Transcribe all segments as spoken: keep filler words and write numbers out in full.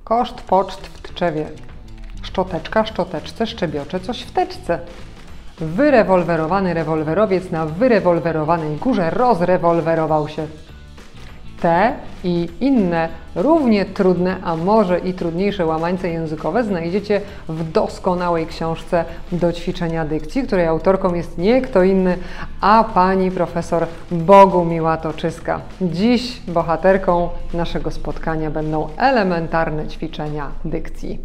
Koszt poczt w Tczewie. Szczoteczka szczoteczce szczebiocze coś w teczce. Wyrewolwerowany rewolwerowiec na wyrewolwerowanej górze rozrewolwerował się. Te i inne równie trudne, a może i trudniejsze łamańce językowe znajdziecie w doskonałej książce do ćwiczenia dykcji, której autorką jest nie kto inny, a pani profesor Bogumiła Toczyska. Dziś bohaterką naszego spotkania będą elementarne ćwiczenia dykcji.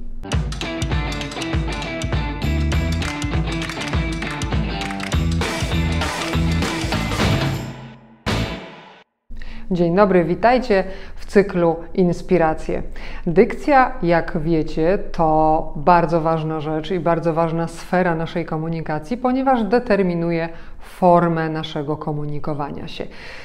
Dzień dobry, witajcie w cyklu Inspiracje. Dykcja, jak wiecie, to bardzo ważna rzecz i bardzo ważna sfera naszej komunikacji, ponieważ determinuje formę naszego komunikowania się.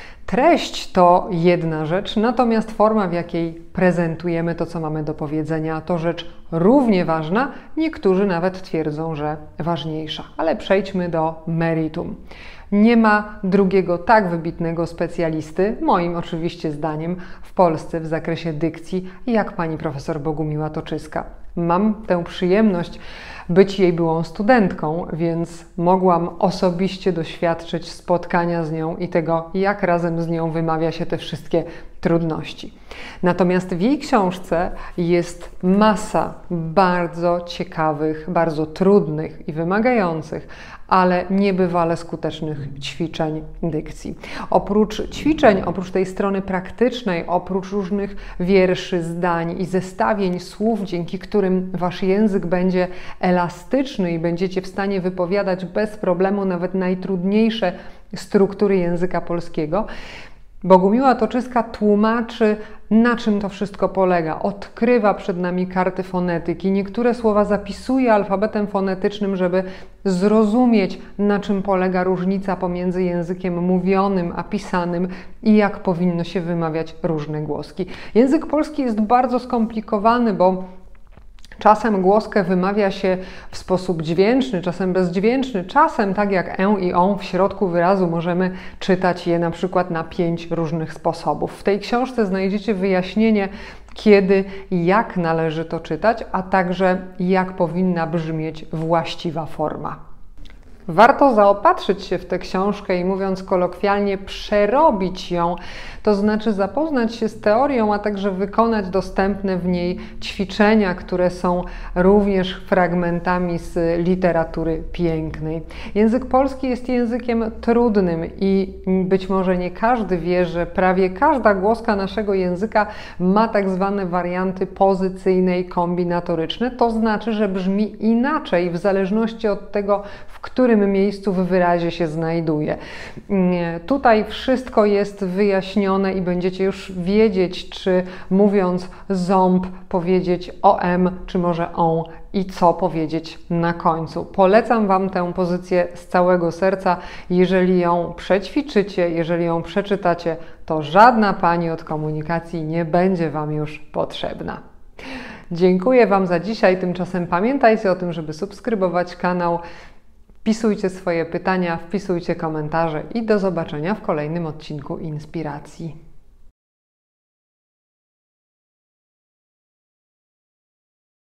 Treść to jedna rzecz, natomiast forma, w jakiej prezentujemy to, co mamy do powiedzenia, to rzecz równie ważna, niektórzy nawet twierdzą, że ważniejsza. Ale przejdźmy do meritum. Nie ma drugiego tak wybitnego specjalisty, moim oczywiście zdaniem, w Polsce w zakresie dykcji, jak pani profesor Bogumiła Toczyska. Mam tę przyjemność być jej byłą studentką, więc mogłam osobiście doświadczyć spotkania z nią i tego, jak razem z nią wymawia się te wszystkie trudności. Natomiast w jej książce jest masa bardzo ciekawych, bardzo trudnych i wymagających, ale niebywale skutecznych ćwiczeń dykcji. Oprócz ćwiczeń, oprócz tej strony praktycznej, oprócz różnych wierszy, zdań i zestawień słów, dzięki którym wasz język będzie elastyczny i będziecie w stanie wypowiadać bez problemu nawet najtrudniejsze struktury języka polskiego, Bogumiła Toczyska tłumaczy, na czym to wszystko polega. Odkrywa przed nami karty fonetyki. Niektóre słowa zapisuje alfabetem fonetycznym, żeby zrozumieć, na czym polega różnica pomiędzy językiem mówionym a pisanym i jak powinno się wymawiać różne głoski. Język polski jest bardzo skomplikowany, bo czasem głoskę wymawia się w sposób dźwięczny, czasem bezdźwięczny, czasem tak jak e i on w środku wyrazu możemy czytać je na przykład na pięć różnych sposobów. W tej książce znajdziecie wyjaśnienie, kiedy i jak należy to czytać, a także jak powinna brzmieć właściwa forma. Warto zaopatrzyć się w tę książkę i, mówiąc kolokwialnie, przerobić ją, to znaczy zapoznać się z teorią, a także wykonać dostępne w niej ćwiczenia, które są również fragmentami z literatury pięknej. Język polski jest językiem trudnym i być może nie każdy wie, że prawie każda głoska naszego języka ma tak zwane warianty pozycyjne i kombinatoryczne. To znaczy, że brzmi inaczej w zależności od tego, w którym miejscu w wyrazie się znajduje. Tutaj wszystko jest wyjaśnione i będziecie już wiedzieć, czy mówiąc ząb powiedzieć om, czy może on i co powiedzieć na końcu. Polecam Wam tę pozycję z całego serca. Jeżeli ją przećwiczycie, jeżeli ją przeczytacie, to żadna pani od komunikacji nie będzie Wam już potrzebna. Dziękuję Wam za dzisiaj. Tymczasem pamiętajcie o tym, żeby subskrybować kanał. Wpisujcie swoje pytania, wpisujcie komentarze i do zobaczenia w kolejnym odcinku Inspiracji.